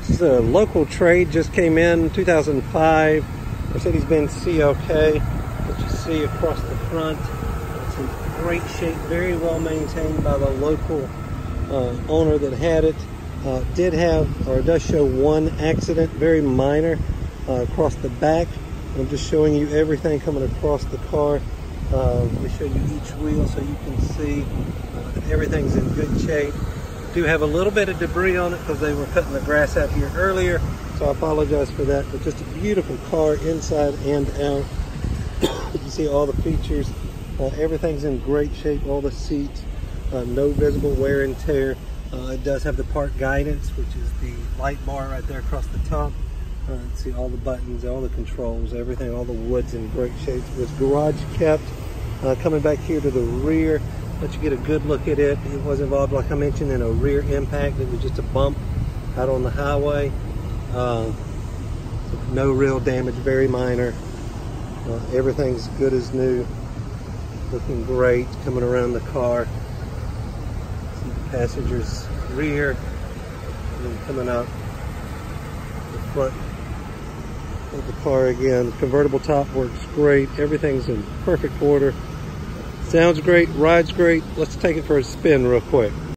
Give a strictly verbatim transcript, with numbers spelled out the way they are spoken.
This is a local trade, just came in two thousand five. Mercedes-Benz C L K. What you see across the front, it's in great shape, very well maintained by the local uh, owner that had it. Uh, did have, or does show one accident, very minor, uh, across the back. I'm just showing you everything coming across the car. Uh, let me show you each wheel so you can see uh, that everything's in good shape. Do have a little bit of debris on it because they were cutting the grass out here earlier, so I apologize for that, but just a beautiful car inside and out. You can see all the features. Uh, everything's in great shape, all the seats, uh, no visible wear and tear. Uh, it does have the park guidance, which is the light bar right there across the top. Uh, see all the buttons, all the controls, everything, all the wood's in great shape. It was garage kept. Uh, coming back here to the rear, let you get a good look at it. It was involved, like I mentioned, in a rear impact. It was just a bump out on the highway. Uh, no real damage, very minor. Uh, everything's good as new. Looking great coming around the car. See the passenger's rear, and then coming up the front of the car again. Convertible top works great. Everything's in perfect order. Sounds great, rides great. Let's take it for a spin real quick.